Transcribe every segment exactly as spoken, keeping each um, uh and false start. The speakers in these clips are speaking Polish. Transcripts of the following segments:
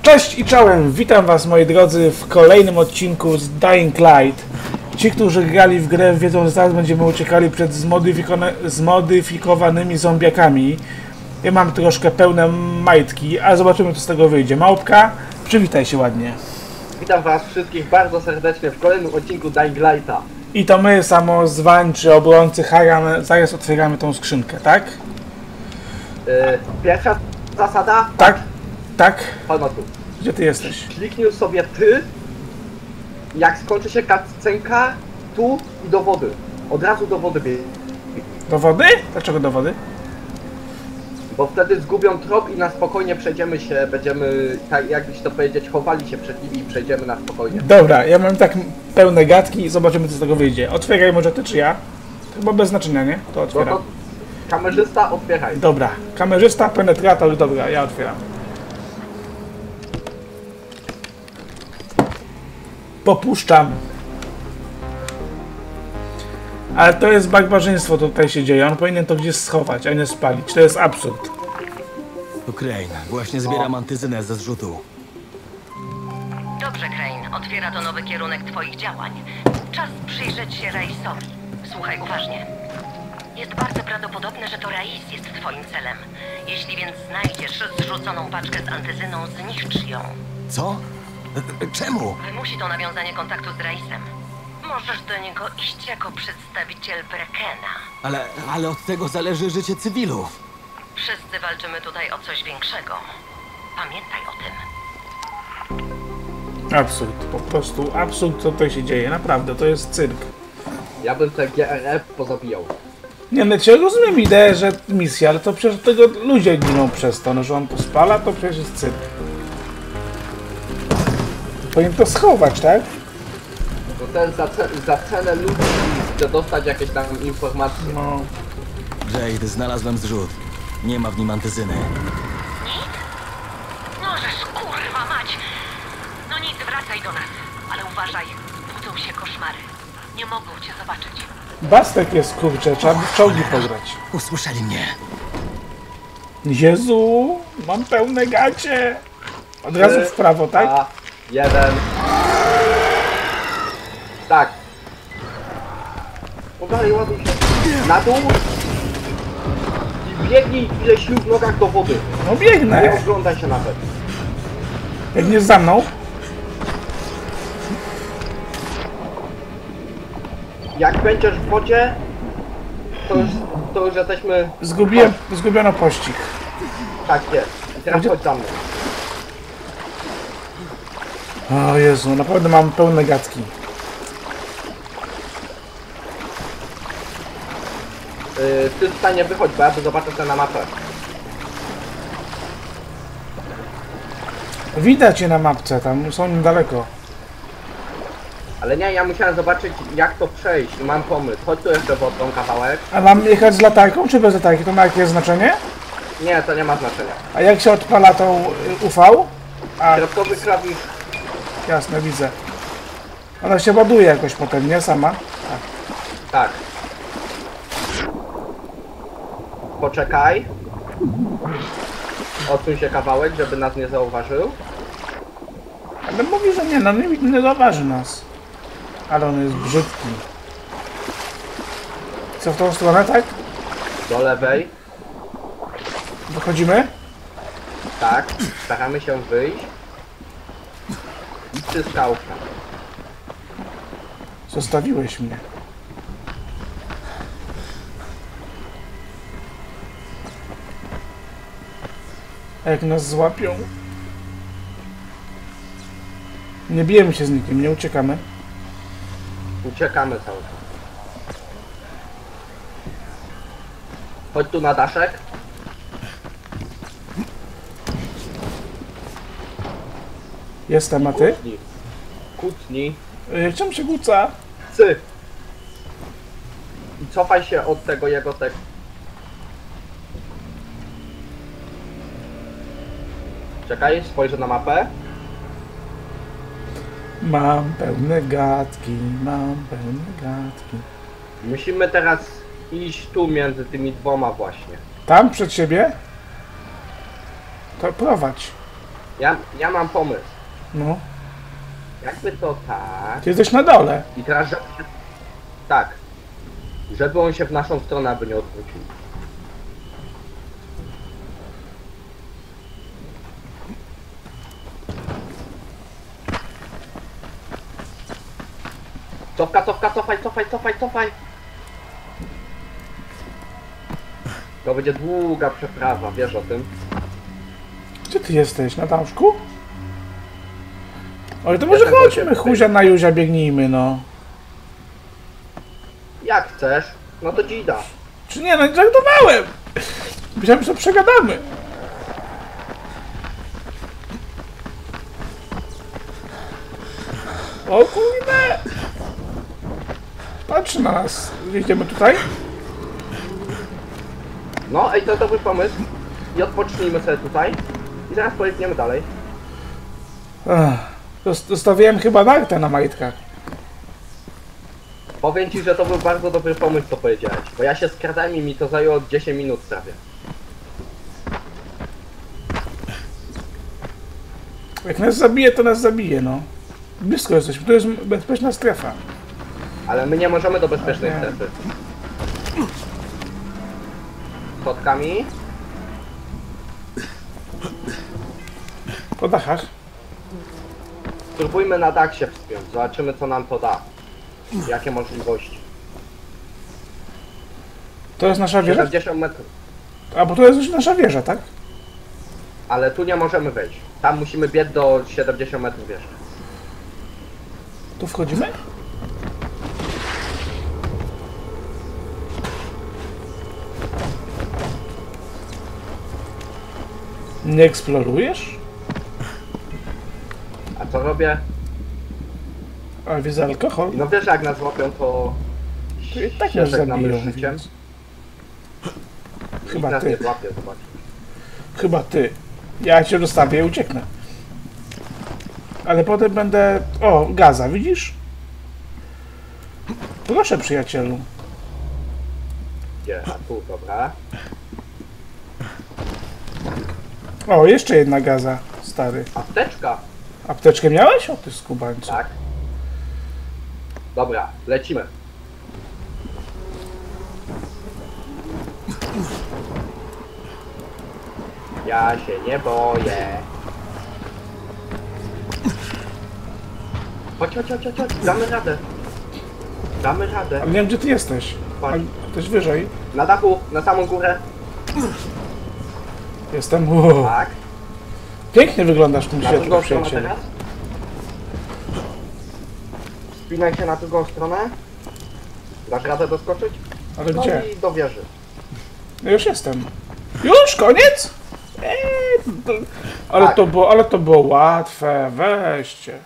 Cześć i czołem, witam was moi drodzy w kolejnym odcinku z Dying Light. Ci, którzy grali w grę, wiedzą, że zaraz będziemy uciekali przed zmodyfikowanymi zombiakami. Ja mam troszkę pełne majtki, ale zobaczymy, co z tego wyjdzie. Małpka, przywitaj się ładnie. Witam was wszystkich bardzo serdecznie w kolejnym odcinku Dying Lighta. I to my, samozwańczy obrońcy Haran, zaraz otwieramy tą skrzynkę, tak? Yy, pierwsza zasada? Tak, tak. Chodź tu. Gdzie ty jesteś? Kliknij sobie ty, jak skończy się cutscenka, tu i do wody. Od razu do wody bieg. Do wody? Dlaczego do wody? Bo wtedy zgubią trop i na spokojnie przejdziemy się, będziemy, tak jakbyś to powiedzieć, chowali się przed nimi i przejdziemy na spokojnie. Dobra, ja mam tak pełne gadki i zobaczymy, co z tego wyjdzie. Otwieraj może ty czy ja? To chyba bez znaczenia, nie? To No otwieram. to kamerzysta, otwieraj. Dobra, kamerzysta, penetrator, dobra, ja otwieram. Popuszczam. Ale to jest barbarzyństwo, to tutaj się dzieje. On powinien to gdzieś schować, a nie spalić. To jest absurd. To Crane. Właśnie zbieram antyzynę ze zrzutu. Dobrze, Crane. Otwiera to nowy kierunek twoich działań. Czas przyjrzeć się Raisowi. Słuchaj uważnie. Jest bardzo prawdopodobne, że to Rais jest twoim celem. Jeśli więc znajdziesz zrzuconą paczkę z antyzyną, zniszcz ją. Co? Czemu? Wymusi to nawiązanie kontaktu z Raisem. Możesz do niego iść jako przedstawiciel Brekena. Ale, ale od tego zależy życie cywilów. Wszyscy walczymy tutaj o coś większego. Pamiętaj o tym. Absurd, po prostu absurd, co tutaj się dzieje. Naprawdę, to jest cyrk. Ja bym te G R F pozabijał. Nie, no ja rozumiem ideę, że misja, ale to przecież tego ludzie giną przez to, no, że on to spala, to przecież jest cyrk. Powinien to schować, tak? Bo ten za, ce za cenę ludzi chce dostać jakieś tam informacje. No. Jade, znalazłem zrzut. Nie ma w nim antyzyny. Nic? Możesz, kurwa mać! No nic, wracaj do nas. Ale uważaj, budzą się koszmary. Nie mogą cię zobaczyć. Bastek jest, kurczę, trzeba by w czołgi pograć. Usłyszeli mnie. Jezu, mam pełne gacie. Od razu w prawo, tak? A, jeden. Tak. Uważaj, ładuj się. Na dół. I biegnij ile sił w nogach do wody. No Nie biegnę. oglądaj się nawet. Biegniesz za mną? Jak będziesz w wodzie, to już, to już jesteśmy... Zgubiłem, zgubiono pościg. Tak jest. I teraz Gdzie- chodź za mną. O Jezu, naprawdę mam pełne gadki. Yy, ty tutaj nie wychodź, bo ja tu zobaczę sobie na mapę. Widać je na mapce, tam są niedaleko. Ale nie, ja musiałem zobaczyć jak to przejść i mam pomysł. Chodź tu jeszcze wodą kawałek. A mam jechać z latarką czy bez latarki? To ma jakieś znaczenie? Nie, to nie ma znaczenia. A jak się odpala tą y, U V? A, Środkowy klawisz. jasne, widzę. Ona się ładuje jakoś potem, nie? Sama? Tak. Poczekaj. Odsuń się kawałek, żeby nas nie zauważył. Ale mówi, że nie, no nie, nie zauważy nas. Ale on jest brzydki. Co, w tą stronę, tak? Do lewej. Wychodzimy? Tak. Staramy się wyjść. I przy skałkach. Zostawiłeś mnie. A jak nas złapią? Nie bijemy się z nikim, nie uciekamy. Uciekamy cały czas. Chodź tu na daszek. Jestem, a ty? Kłótni. Kłótni. Yy, czym się kłóca? Cy. I cofaj się od tego jego tekstu. Czekaj, spojrzę na mapę. Mam pełne gadki, mam pełne gadki. Musimy teraz iść tu między tymi dwoma właśnie. Tam przed siebie? To prowadź. Ja, ja mam pomysł. No. Jakby to tak... Ty jesteś na dole. I teraz, żeby się... Tak. Żeby on się w naszą stronę aby nie odwrócił. Cofka, cofka, cofaj, cofaj, cofaj, cofaj! To będzie długa przeprawa, wiesz o tym? Gdzie ty jesteś? Na dążku? Oj, to może Jestem chodźmy, tutaj. Huzia na Juzia, biegnijmy, no. Jak chcesz, no to dzida. Czy nie, no żartowałem! Myślałem, że to przegadamy. O kurde! Patrz na nas. Jedziemy tutaj? No, ej, to dobry pomysł. I odpocznijmy sobie tutaj. I zaraz pojedziemy dalej. Ech, dost- Zostawiłem chyba nartę na majtkach. Powiem ci, że to był bardzo dobry pomysł, co powiedziałeś. Bo ja się skradałem i mi to zajęło dziesięć minut prawie. Jak nas zabije, to nas zabije, no. Blisko jesteśmy, to jest bezpieczna strefa. Ale my nie możemy do bezpiecznej Nie. strefy. Spotkami. Po dachach. Spróbujmy na dach się wspiąć. Zobaczymy, co nam to da. Jakie możliwości. To jest nasza wieża? siedemdziesiąt metrów. A, bo to jest już nasza wieża, tak? Ale tu nie możemy wejść. Tam musimy biec do siedemdziesięciu metrów jeszcze. Tu wchodzimy? Nie eksplorujesz? A co robię? A, widzę alkohol. No wiesz, jak nas łapią, to... To i tak nas się żegnamy zabiją, z życiem. więc... Nikt Chyba nas ty. nie złapie, zobacz. Chyba ty. Ja cię dostawię i ucieknę. Ale potem będę... O, gaza, widzisz? Proszę, przyjacielu. Gdzie? A tu, dobra. O, jeszcze jedna gaza, stary. Apteczka. Apteczkę miałeś? O, ty skubańcu. Tak. Dobra, lecimy. Ja się nie boję. Chodź, chodź, chodź, chodź, chodź. Damy radę. Damy radę. Ale nie wiem, gdzie ty jesteś. Chodź. A, też wyżej. Na dachu, na samą górę. Jestem. Wow. Tak. Pięknie wyglądasz w tym Na świetle, drugą stronę przyjacielu. teraz. Spinaj się na drugą stronę. Dasz radę doskoczyć? Ale No gdzie? i do wieży. No już jestem. Już? Koniec? Eee, to, ale, Tak. to było, ale to było łatwe. Weźcie.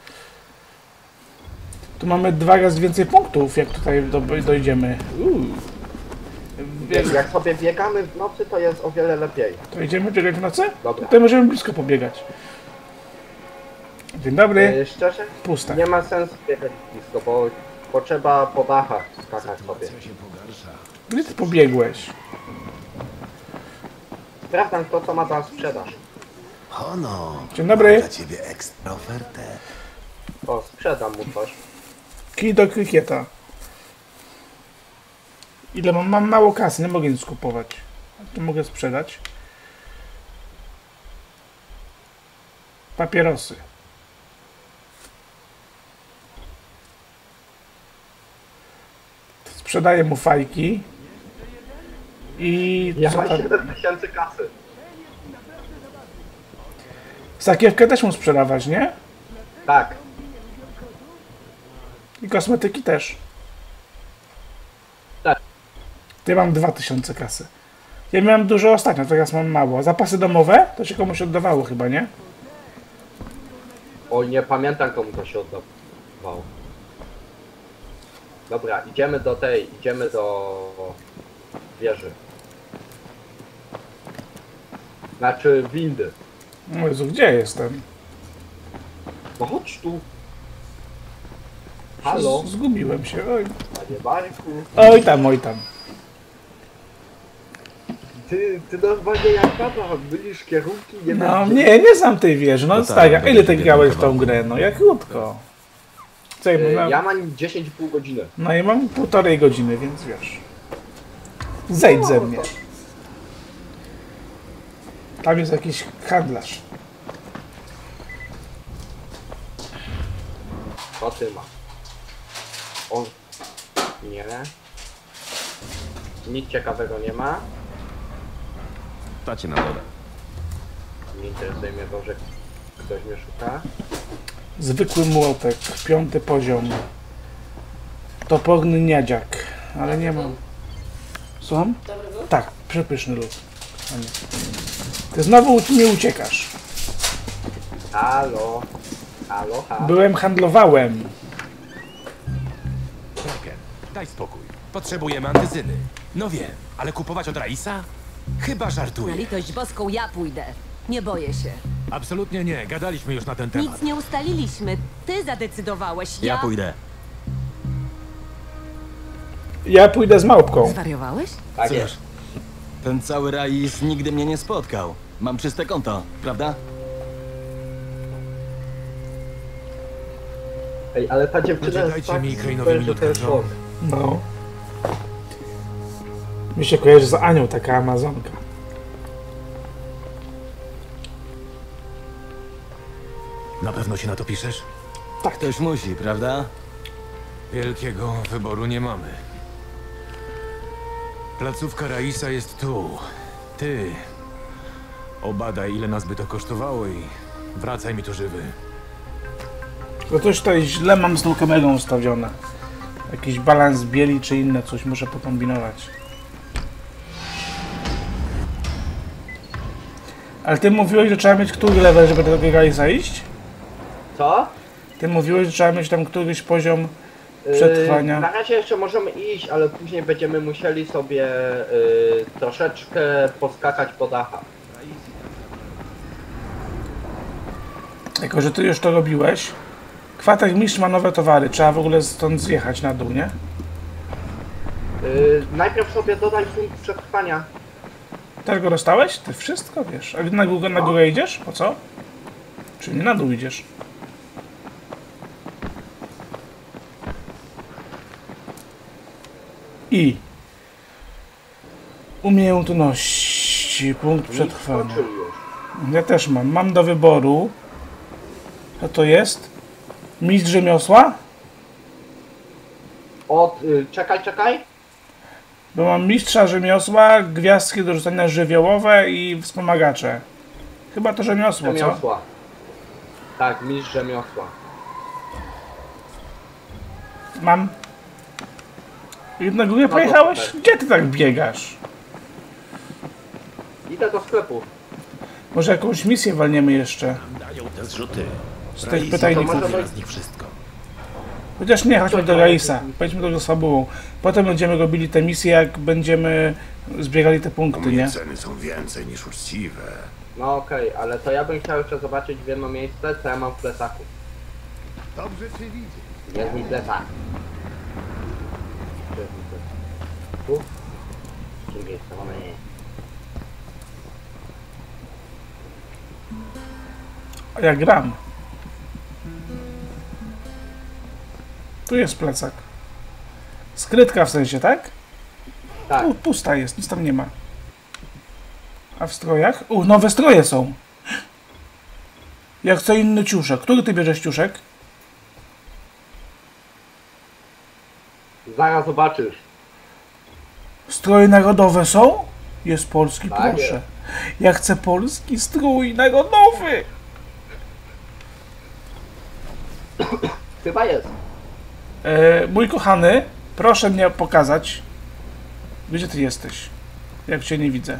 Tu mamy dwa razy więcej punktów, jak tutaj do, dojdziemy. Uuu. Jak, jak sobie biegamy w nocy, to jest o wiele lepiej. To idziemy biegać w nocy? Dobra. Tutaj możemy blisko pobiegać. Dzień dobry. Yy, szczerze, Puste. nie ma sensu biegać blisko, bo, bo trzeba po dachach skakać sobie. Gdzie ty pobiegłeś? Sprawdzam to, co ma za sprzedaż. Hono, Dzień dobry. dla ciebie ekstra ofertę. O, sprzedam mu coś. Kij do krykieta. Ile mam? Mam mało kasy, nie mogę nic kupować. To mogę sprzedać. Papierosy. Sprzedaję mu fajki. I Ja co mam tam? siedem tysięcy kasy. Sakiewkę też mu sprzedawać, nie? Tak. I kosmetyki też. Tak. Ja mam dwa tysiące kasy. Ja miałem dużo ostatnio, teraz mam mało. Zapasy domowe to się komuś oddawało chyba, nie? Oj, nie pamiętam, komu to się oddawało. Dobra, idziemy do tej, idziemy do wieży. Znaczy windy. O Jezu, gdzie jestem? No chodź tu. Halo, Z- Zgubiłem się. Oj. panie Barku. oj tam, oj tam. Ty, ty normalnie jak baba, mylisz kierunki, nie No wiem, nie, nie znam tej wieży, no No stary, tak, a ile ty będzie grałeś w tą kawałek. grę? No ja krótko. Co ja gdzie- mam? Ja mam dziesięć i pół godziny. No i mam półtorej godziny, więc wiesz. Zejdź ze mnie. Tam jest jakiś handlarz. Co ty ma? O... Nie. Nic ciekawego nie ma. Tacie na dole. Nie interesuje mnie to, że ktoś mnie szuka. Zwykły młotek, piąty poziom. Toporny niadziak, ale nie mam. Słucham? Tak, przepyszny lód. A nie. Ty znowu mnie uciekasz. Halo. Halo, halo. Byłem, handlowałem. Bergen, daj spokój. Potrzebujemy antyzyny. No wiem, ale kupować od Raisa? Chyba Na żartuję. litość boską ja pójdę. Nie boję się. Absolutnie nie, gadaliśmy już na ten temat. Nic nie ustaliliśmy. Ty zadecydowałeś. Ja... Ja pójdę. Ja pójdę z małpką. Zwariowałeś? Tak Cóż, jest. ten cały Rais nigdy mnie nie spotkał. Mam czyste konto, prawda? Ej, ale ta dziewczyna Ludzie, jest dajcie tak mi super, Krainowi że minutkę, to jest dobrze? on. No. Mi się kojarzy z Anią taka Amazonka. Na pewno się na to piszesz? Ktoś musi, prawda? Wielkiego wyboru nie mamy. Placówka Raisa jest tu. Ty. Obadaj, ile nas by to kosztowało i wracaj mi tu żywy. To coś tutaj źle mam z tą kamerą ustawione. Jakiś balans bieli czy inne coś muszę pokombinować. Ale ty mówiłeś, że trzeba mieć który level, żeby do tego Raisa iść? Co? Ty mówiłeś, że trzeba mieć tam któryś poziom Yy, przetrwania. na razie jeszcze możemy iść, ale później będziemy musieli sobie yy, troszeczkę poskakać po dachach. Jako, że ty już to robiłeś. Kwatermistrz ma nowe towary, trzeba w ogóle stąd zjechać na dół, nie? Yy, najpierw sobie dodaj punkt przetrwania. Też go dostałeś? Ty wszystko wiesz. A na górę, na górę idziesz? Po co? Czy nie na dół idziesz? I umiejętności, punkt przetrwania. Skoczył już. Ja też mam. Mam do wyboru. Co to jest? Mistrz rzemiosła? Od, yy, czekaj, czekaj. Bo mam mistrza rzemiosła, gwiazdki do rzucania żywiołowe i wspomagacze. Chyba to rzemiosło, co? Rzemiosła. Tak, mistrz rzemiosła. Mam. I na górę to pojechałeś? super. Gdzie ty tak biegasz? Idę do sklepu. Może jakąś misję walniemy jeszcze Dają te zrzuty. z tych Raisa pytajników. to może Mówi z nich wszystko. Chociaż nie, chodźmy do Raisa. Pojdźmy do go z fabułą. Potem będziemy robili te misje, jak będziemy zbierali te U punkty, mnie nie? ceny są więcej niż uczciwe. No okej, ale to ja bym chciał jeszcze zobaczyć w jedno miejsce, co ja mam w plecaku. Dobrze cię widzieć. Jest mi plecak. Gdzie jest mi plecak? Tu? Gdzie miejsce mamy? A ja gram. Tu jest plecak. Skrytka w sensie, tak? Tak. Tu pusta jest, nic tam nie ma. A w strojach? U, nowe stroje są. Ja chcę inny ciuszek. Który ty bierzesz ciuszek? Zaraz zobaczysz. Stroje narodowe są? Jest polski, Tak proszę. jest. Ja chcę polski strój narodowy. Chyba jest. E, mój kochany, proszę mnie pokazać. Gdzie ty jesteś? Jak cię nie widzę.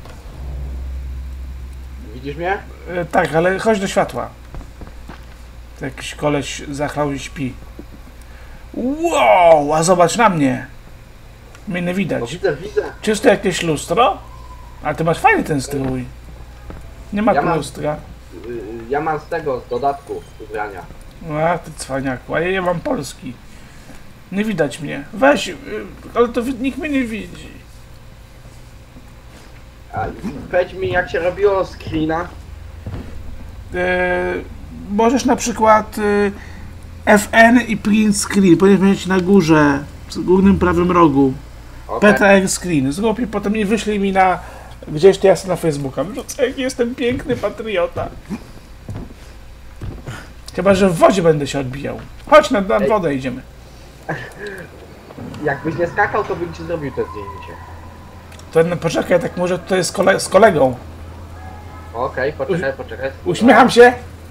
Widzisz mnie? E, tak, ale chodź do światła. To jakiś koleś zachlał i śpi. Wow, a zobacz na mnie. Mnie nie No widać. widzę, widzę. Czyż to jakieś lustro? Ale ty masz fajny ten strój. Nie ma Ja tu mam- lustra. Yy, Ja mam z tego, z dodatku ubrania. A ty cwaniaku, a ja nie mam polski. Nie widać mnie. Weź, y, ale to wi- nikt mnie nie widzi. A powiedz mi, jak się robiło screena? E, możesz na przykład e, F N i print screen, powinieneś mieć na górze, w górnym prawym rogu. Okay. P T R screen. Zrób i potem mi wyślij mi na gdzieś to jasno na Facebooka. Wrzucę, jaki jestem piękny patriota. Chyba, że w wodzie będę się odbijał. Chodź na, na wodę idziemy. Jakbyś nie skakał, to bym ci zrobił to zdjęcie. To no, poczekaj, tak może tutaj z, kole z kolegą. Okej, okay, poczekaj, poczekaj. Uśmiecham się.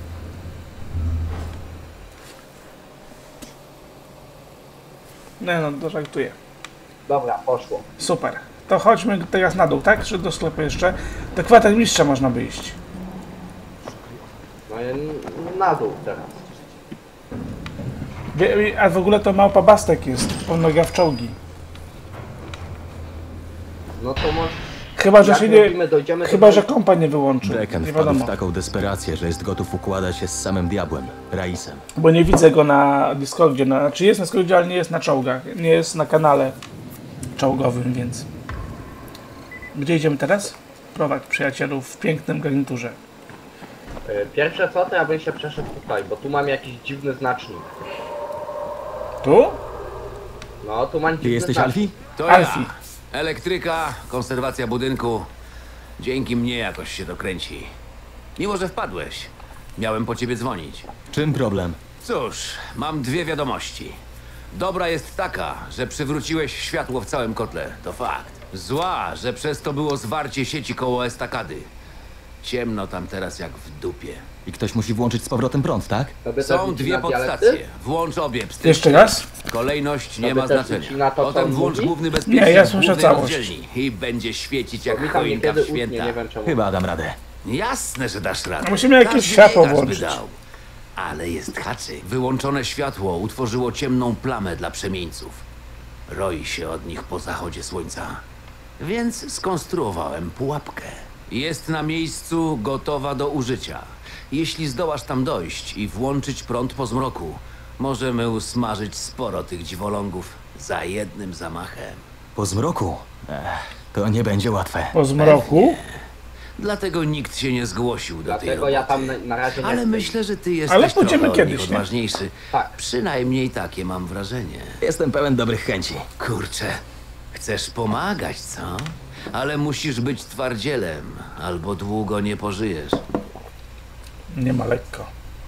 Nie no, to żartuję. Dobra, poszło. Super. To chodźmy teraz na dół, tak? Czy do sklepu jeszcze? Do kwatermistrza można by iść. No i na dół teraz. Wie, a w ogóle to małpa Bastek jest. Pełnoga w czołgi. No to może... Chyba, że Jak się nie... robimy, dojdziemy Chyba, do... że kompa nie wyłączy. Brecken Nie wpadł w wiadomo. taką desperację, że jest gotów układać się z samym diabłem, Raisem. Bo nie widzę go na Discordzie. Na, znaczy jest na Discordzie, ale nie jest na czołgach. Nie jest na kanale czołgowym, więc... Gdzie idziemy teraz? Prowadź przyjacielu w pięknym garniturze. Y, Pierwsze co, to ja bym się przeszedł tutaj, bo tu mam jakiś dziwny znacznik. Tu? No, tu mam Ty dziwny jesteś znacznik. Alfie? To Alfie. ja. Elektryka, konserwacja budynku. Dzięki mnie jakoś się dokręci. Mimo, że wpadłeś. Miałem po ciebie dzwonić. Czym problem? Cóż, mam dwie wiadomości. Dobra jest taka, że przywróciłeś światło w całym kotle. To fakt. Zła, że przez to było zwarcie sieci koło estakady. Ciemno tam teraz jak w dupie. I ktoś musi włączyć z powrotem prąd, tak? Tobie też Są rzuci dwie na dialekty? podstacje. Włącz obie. pstryk. Jeszcze raz? Kolejność nie Tobie ma też znaczenia. rzuci na to, co Potem on włącz mówi? główny bezpiecznik Nie, ja słyszę głównej całość. rozdzielni i będzie świecić Bo jak mi tam choinka niekiedy w utnie, święta. nie wiem czemu. Chyba dam radę. Jasne, że dasz radę. Musimy jakieś Każdy światło biegasz by włączyć. dał. Ale jest haczyk. Wyłączone światło utworzyło ciemną plamę dla przemieńców. Roi się od nich po zachodzie słońca. Więc skonstruowałem pułapkę. Jest na miejscu, gotowa do użycia. Jeśli zdołasz tam dojść i włączyć prąd po zmroku, możemy usmażyć sporo tych dziwolągów za jednym zamachem. Po zmroku? Ech, to nie będzie łatwe. Po zmroku? Dlatego nikt się nie zgłosił do tej Dlatego roboty. ja tam na, na razie nie Ale chcę. myślę, że ty Ale jesteś pójdziemy trochę od kiedyś, nich nie? odważniejszy. Tak. Przynajmniej takie mam wrażenie. Jestem pełen dobrych chęci. Kurczę, chcesz pomagać, co? Ale musisz być twardzielem, albo długo nie pożyjesz. Nie ma lekko.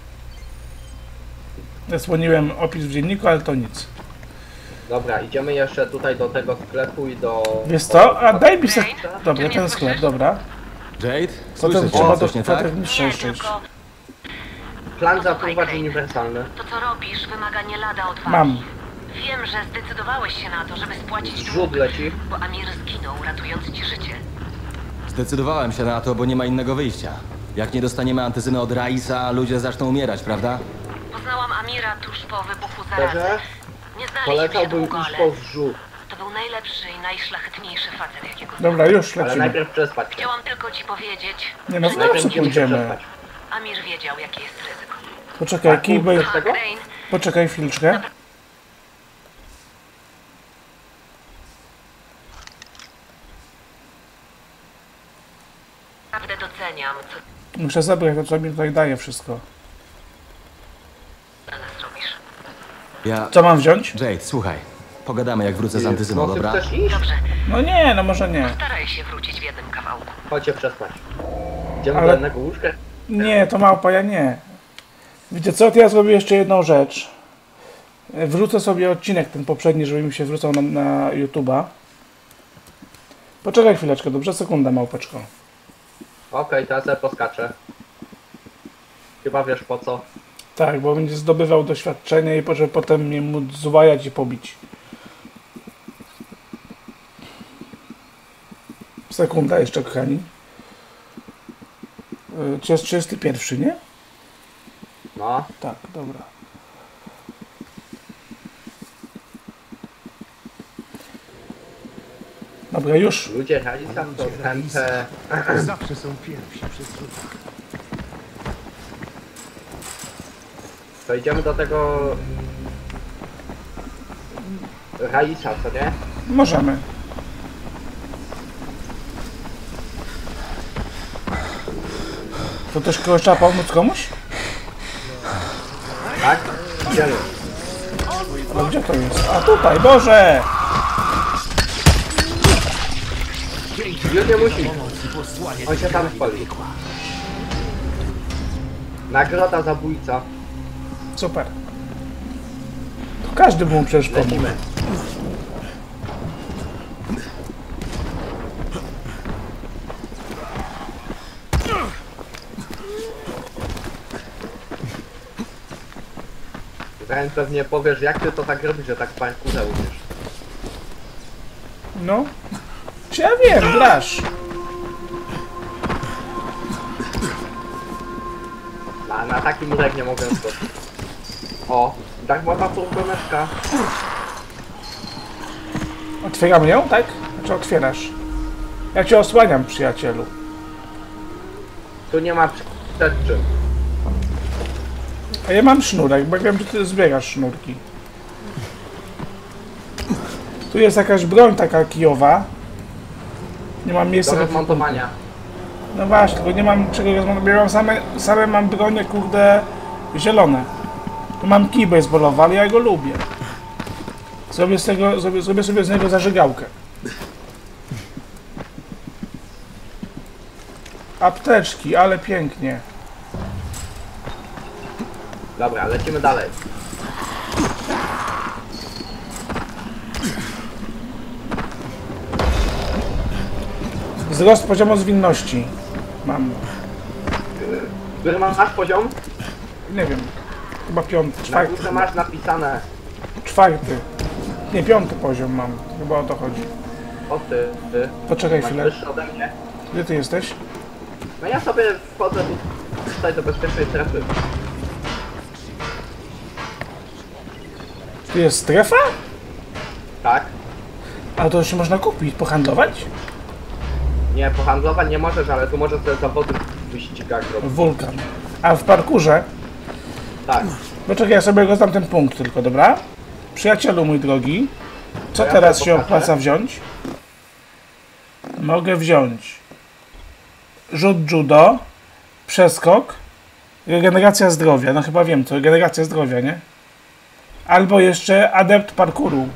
Zasłoniłem opis w dzienniku, ale to nic. Dobra, idziemy jeszcze tutaj do tego sklepu i do... Wiesz co? A daj mi se... Dobra, ten sklep, dobra. Jade? Potem Słyszę trzeba cię, do coś nie tak? kwatermistrza Nie, jeszcze iść. tylko Plan zapływać uniwersalny. to, co robisz, wymaga nie lada odwagi. Mam. Wiem, że zdecydowałeś się na to, żeby spłacić Zrzut dług, leci. bo Amir zginął, ratując ci życie. Zdecydowałem się na to, bo nie ma innego wyjścia. Jak nie dostaniemy antyzyny od Raisa, ludzie zaczną umierać, prawda? Poznałam Amira tuż po wybuchu zarazy. Szczerze? Nie znaliśmy się Polecałbym długo, iść ale po zrzut, to był najlepszy i najszlachetniejszy facet, jakiego znam. Dobra, już ale lecimy. najpierw przespać się. Chciałam tylko ci powiedzieć, Nie no, że zawsze Najpierw musimy pójdziemy. przespać. Amir wiedział, jakie jest ryzyko. Poczekaj, Keyblade. z tego? Crane, Poczekaj chwileczkę. naprawdę doceniam, co Muszę zabrać to, co mi tutaj daje wszystko. dla nas robisz. Ja... Co mam wziąć? Jade, słuchaj. Pogadamy, jak wrócę z antyzyną, No, ty dobra? chcesz iść? Dobrze, No nie, no może nie. staraj się wrócić w jednym kawałku. Chodźcie przespać. Idziemy Ale- do jednego łóżka. Nie, to małpa, ja nie. Wiecie co, to ja zrobię jeszcze jedną rzecz. Wrzucę sobie odcinek ten poprzedni, żeby mi się wrzucał na, na YouTube'a. Poczekaj chwileczkę, dobrze? Sekunda, małpeczko. Okej, teraz ja poskaczę. Chyba wiesz po co. Tak, bo będzie zdobywał doświadczenie i żeby potem mnie móc zwajać i pobić. Sekunda jeszcze, kochani. Yy, Czy jest trzydziesty pierwszy, nie? No, Tak, dobra. Dobra, już. ludzie Raisa to chętę... Zawsze są pierwsi przy zrzutach. To idziemy do tego... Raisa, co nie? Możemy. To też kogoś trzeba pomóc komuś? Tak? Idziemy. Ale gdzie to jest? A tutaj, Boże! Już nie musi. On się tam spali. Nagroda zabójca. Super. To każdy mu przecież pomógł. Lecimy. Zaraz pewnie powiesz, jak ty to tak robisz, że tak parkurze umiesz. No. Czy ja wiem, grasz. A na taki murek nie mogę skoczyć. O, darmowa furgoneczka. Otwieramy ją, tak? Znaczy otwierasz? Ja cię osłaniam, przyjacielu. Tu nie ma przed czym. A ja mam sznurek, bo wiem, że ty zbierasz sznurki. Tu jest jakaś broń taka kijowa. Nie mam miejsca Do do rozmontowania. No właśnie, tylko nie mam czego rozmontować. Ja mam same, same mam bronie, kurde, zielone. Tu mam kij baseballowy, ale ja go lubię. Zrobię, z tego, zrobię, zrobię sobie z niego zażygałkę. Apteczki, ale pięknie. Dobra, lecimy dalej. Wzrost poziomu zwinności. Mam. Który masz poziom? Nie wiem. Chyba piąty, Na czwarty. górze masz napisane. Czwarty. Nie, piąty poziom mam. Chyba o to chodzi. O ty, ty. Poczekaj Masz chwilę. wyższy ode mnie. Gdzie ty jesteś? No ja sobie wchodzę tutaj do bezpiecznej strefy. Tu jest strefa? Tak? A to się można kupić, pohandlować? Nie, pohandlować nie możesz, ale tu możesz sobie zawody w wyścigach robić. Wulkan. A w parkurze? Tak. Poczekaj, ja sobie go znam ten punkt tylko, dobra? Przyjacielu mój drogi, co ja teraz sobie się pokażę. opłaca wziąć? Mogę wziąć rzut judo, przeskok, regeneracja zdrowia. No chyba wiem co, regeneracja zdrowia, nie? Albo jeszcze adept parkouru.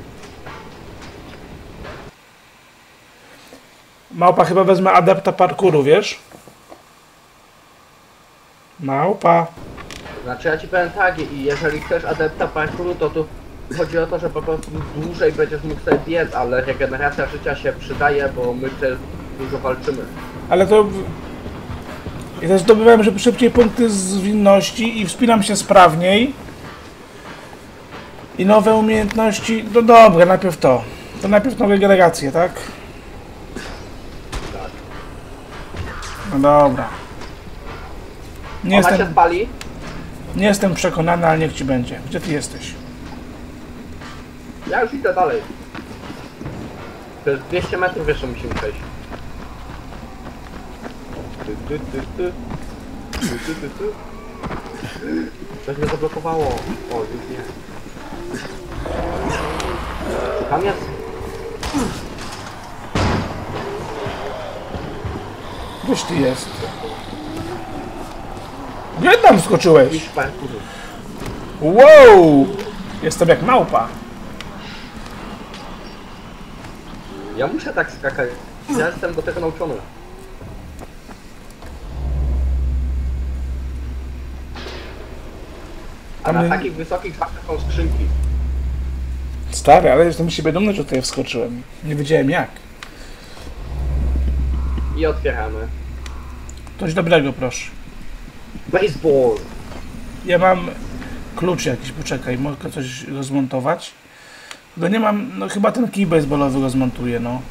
Małpa, chyba wezmę adepta parkouru, wiesz? Małpa. Znaczy ja ci powiem tak, i jeżeli chcesz adepta parkouru, to tu chodzi o to, że po prostu dłużej będziesz mógł sobie biec, ale regeneracja życia się przydaje, bo my też dużo walczymy. Ale to... Ja też zdobywałem, żeby szybciej punkty zwinności i wspinam się sprawniej. I nowe umiejętności... No dobra, najpierw to. To najpierw tą regenerację, tak? Tak. No dobra. Nie Ona się jestem, spali? nie jestem przekonany, ale niech ci będzie. Gdzie ty jesteś? Ja już idę dalej. To jest dwieście metrów jeszcze musimy przejść. Ty, ty, ty, ty. Ty, ty, ty, ty. Coś mnie zablokowało. O, już nie. Tam jest. Gdzieś ty jest? Gdzie tam skoczyłeś? Iść parkouru. Wow! Jestem jak małpa. Ja muszę tak skakać. Ja jestem do tego nauczony. A Tam na nie- takich wysokich zawsze są skrzynki. Stary, ale jestem z siebie dumny, że tutaj wskoczyłem. Nie wiedziałem jak. I otwieramy. Coś dobrego, proszę. Baseball! Ja mam klucz jakiś, poczekaj, mogę coś rozmontować. Tylko nie mam, no chyba ten kij baseballowy rozmontuję, no.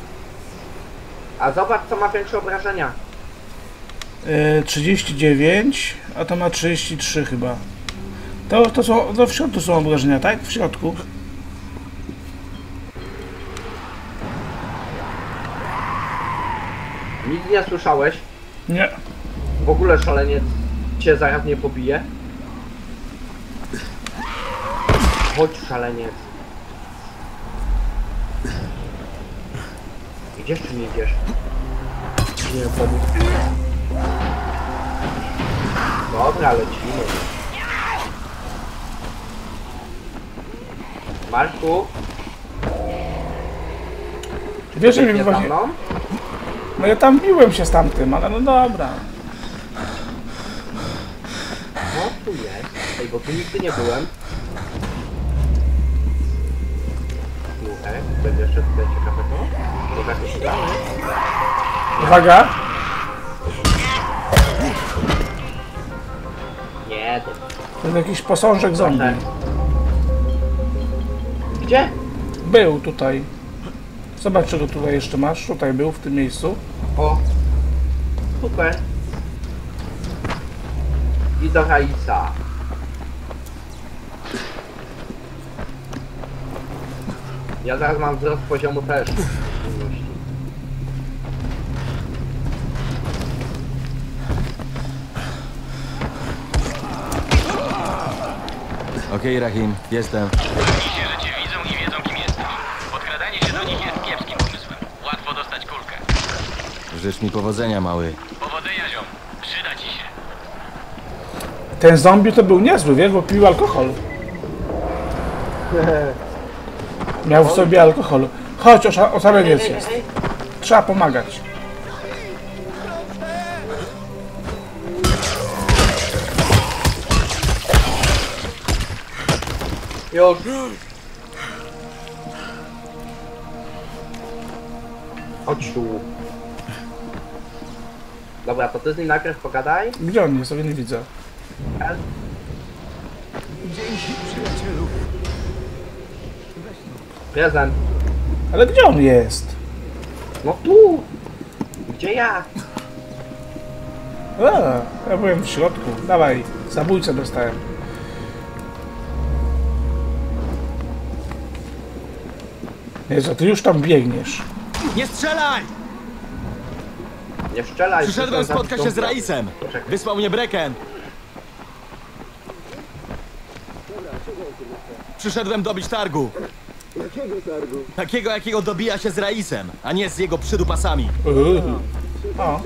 A zobacz co ma większe obrażenia. Yy, trzydzieści dziewięć, a to ma trzydzieści trzy chyba. To, to są, to w środku są obrażenia, tak? W środku. Nic nie słyszałeś? Nie. W ogóle szaleniec cię zaraz nie pobije? Chodź szaleniec. Idziesz czy nie idziesz? Nie pomóc. Dobra, lecimy. Marku, Wiesz, że mi biegnie za właśnie... mną? No ja tam biłem się z tamtym, ale no dobra. No tu jest. Ej, bo tu nigdy nie byłem. Słuchaj, będzie jeszcze tutaj ciekawego. Może jakoś uda? Uwaga! Nie, to... To jest jakiś posążek zombie. Gdzie? Był tutaj. Zobacz, czego tutaj jeszcze masz. Tutaj był, w tym miejscu. O! Super. I do Raisa. Ja zaraz mam wzrost poziomu też. Okej, Rahim, jestem. Myślę, że cię widzą i wiedzą, kim jesteś. Podkradanie się do nich jest kiepskim pomysłem. Łatwo dostać kulkę. Życz mi powodzenia, mały. Powodzenia, ziom. Przyda ci się. Ten zombie to był niezły, wiesz, bo pił alkohol. Miał w sobie alkohol. Chodź, osza- ocaleniec jest. Trzeba pomagać. Już. Chodź tu. Dobra, to ty z nim najpierw pogadaj. Gdzie on jest? Ja nie widzę. Prezent. Ale gdzie on jest? No tu. Gdzie ja? A, ja byłem w środku. Dawaj, zabójcę dostałem. Jezu, ty już tam biegniesz. Nie strzelaj! Nie strzelaj. Przyszedłem przyszedłem spotkać się z zabić Raisem. Czekaj. Wysłał mnie Brecken. Przyszedłem dobić targu. Jakiego targu? Takiego, jakiego dobija się z Raisem, a nie z jego przydupasami. Uuu. O,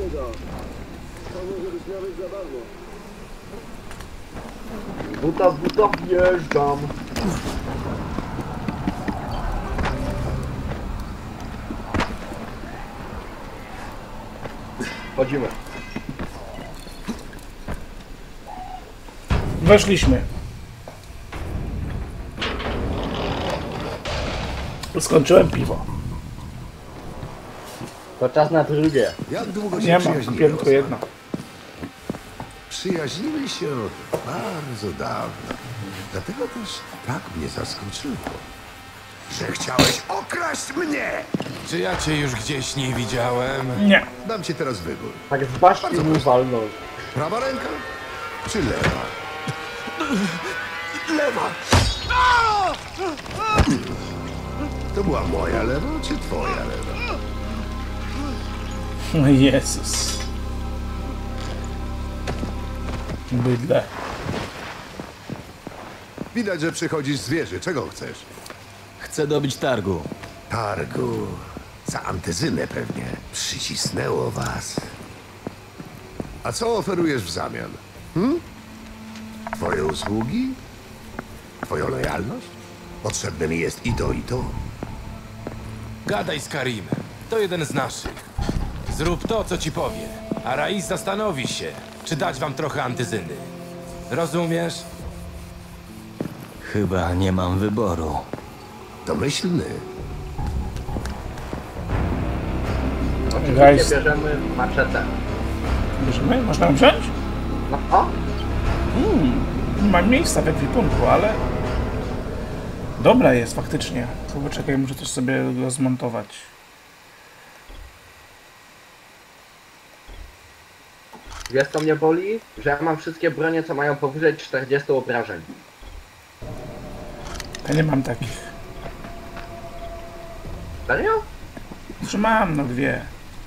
Buta, buta, wjeżdżam. Chodzimy. weszliśmy. Skończyłem piwo. To czas na drugie. Jak długo się Nie ma, przyjaźniłeś? kupiłem tylko jedno. Przyjaźnimy się od bardzo dawna. Dlatego też tak mnie zaskoczyło, że chciałeś okraść mnie! Czy ja cię już gdzieś nie widziałem? Nie. Dam ci teraz wybór. Tak z baszki mu walnął. Prawa ręka czy lewa? Lewa! To była moja lewa czy twoja lewa? O Jezus. Bydle. Widać, że przychodzisz z wieży. Czego chcesz? Chcę dobić targu. Targu. Za antyzynę pewnie. Przycisnęło was. A co oferujesz w zamian? Hm? Twoje usługi? Twoją lojalność? Potrzebne mi jest i to, i to. Gadaj z Karimem. To jeden z naszych. Zrób to, co ci powie. A Rais zastanowi się, czy dać wam trochę antyzyny. Rozumiesz? Chyba nie mam wyboru. Domyślny. Oczywiście Guys. bierzemy maczetę. Bierzemy? Można ją wziąć? No o, Nie mam miejsca w ekwipunku, ale... Dobra jest, faktycznie. To poczekaj, muszę coś sobie rozmontować. wiesz co mnie boli? Że ja mam wszystkie bronie, co mają powyżej czterdziestu obrażeń. Ja nie mam takich. Serio? Czy mam, no dwie.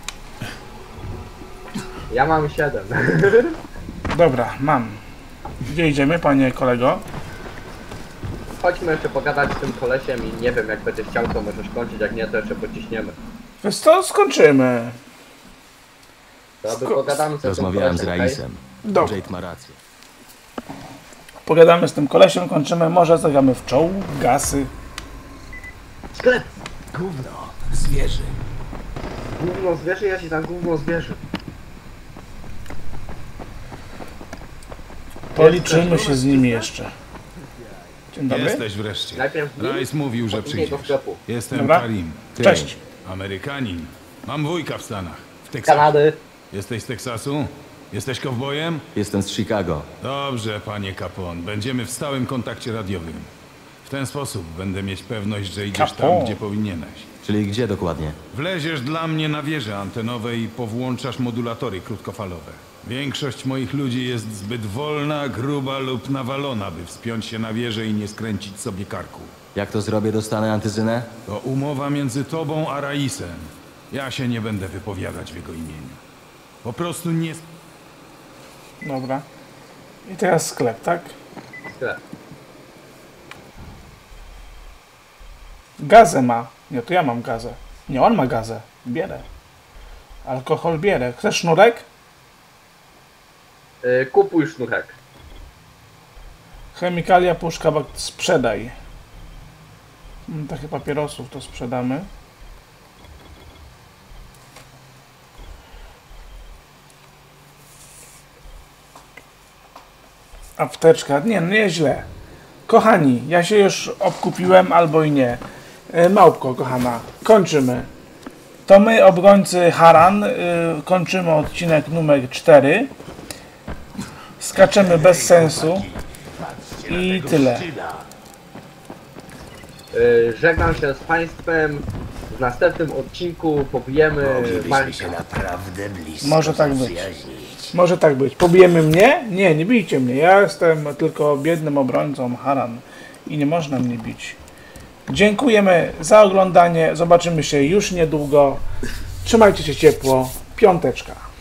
Ja mam siedem. Dobra, mam. Gdzie idziemy, panie kolego? Chodźmy jeszcze pogadać z tym kolesiem i nie wiem, jak będziesz chciał, to możesz kończyć, jak nie, to jeszcze pociśniemy. Wiesz co, skończymy. To aby Sko- pogadamy sobie z tym Rozmawiałem z kolesiem, Raisem. Dobra. Jade ma rację. Pogadamy z tym kolesiem, kończymy. Może zagramy w czołg, gasy. Sklep! Gówno, zwierzy. Gówno zwierzy, ja ci tam gówno zwierzy. Policzymy się z nimi jeszcze. Dzień dobry. Jesteś wreszcie. Najpierw nim, Rice mówił, że potem jego przyjdziesz. sklepu. Jestem Dobra. Karim. Ty, Cześć. Amerykanin. Mam wujka w Stanach. W Teksasie. Kanady. Jesteś z Teksasu? Jesteś kowbojem? Jestem z Chicago. Dobrze, panie Capone. Będziemy w stałym kontakcie radiowym. W ten sposób będę mieć pewność, że idziesz Capone. tam, gdzie powinieneś. Czyli gdzie dokładnie? Wleziesz dla mnie na wieże antenowe i powłączasz modulatory krótkofalowe. Większość moich ludzi jest zbyt wolna, gruba lub nawalona, by wspiąć się na wieżę i nie skręcić sobie karku. Jak to zrobię, dostanę antyzynę? To umowa między tobą a Raisem. Ja się nie będę wypowiadać w jego imieniu. Po prostu nie... Dobra. I teraz sklep, tak? Sklep. Gazę ma. Nie, to ja mam gazę. Nie, on ma gazę. Bierę. Alkohol bierę. Chcesz sznurek? Yy, kupuj sznurek. Chemikalia, puszka, bak- sprzedaj. Mm, Takie papierosów to sprzedamy. Apteczka. Nie, no nieźle. Kochani, ja się już obkupiłem albo i nie. E, Małpko, kochana, kończymy. To my, obrońcy Haran, y, kończymy odcinek numer cztery. Skaczemy bez sensu. I tyle. Yy, żegnam się z państwem. W następnym odcinku pobijemy Moglibyśmy się Marka. naprawdę blisko Może tak być. zaprzyjaźnić. Może tak być. Pobijemy mnie? Nie, nie bijcie mnie. Ja jestem tylko biednym obrońcą Haran. I nie można mnie bić. Dziękujemy za oglądanie. Zobaczymy się już niedługo. Trzymajcie się ciepło. Piąteczka.